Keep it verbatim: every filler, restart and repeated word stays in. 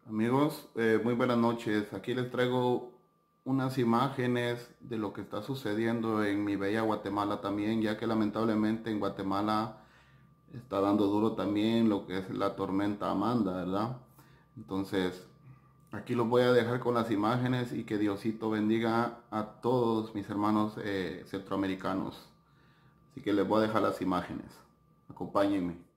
Amigos, eh, muy buenas noches. Aquí les traigo unas imágenes de lo que está sucediendo en mi bella Guatemala también, ya que lamentablemente en Guatemala está dando duro también lo que es la tormenta Amanda, ¿verdad? Entonces, aquí los voy a dejar con las imágenes y que Diosito bendiga a todos mis hermanos eh, centroamericanos. Así que les voy a dejar las imágenes. Acompáñenme.